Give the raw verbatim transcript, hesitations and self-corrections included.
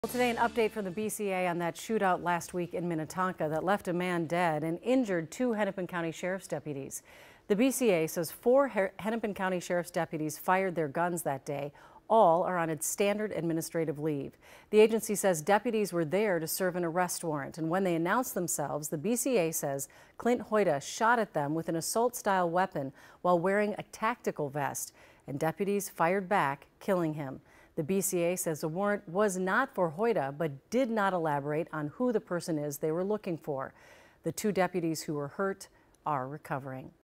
Well, today, an update from the B C A on that shootout last week in Minnetonka that left a man dead and injured two Hennepin County Sheriff's deputies. The B C A says four Hennepin County Sheriff's deputies fired their guns that day. All are on its standard administrative leave. The agency says deputies were there to serve an arrest warrant, and when they announced themselves, the B C A says Clint Hoyta shot at them with an assault-style weapon while wearing a tactical vest, and deputies fired back, killing him. The B C A says the warrant was not for Hoyta, but did not elaborate on who the person is they were looking for. The two deputies who were hurt are recovering.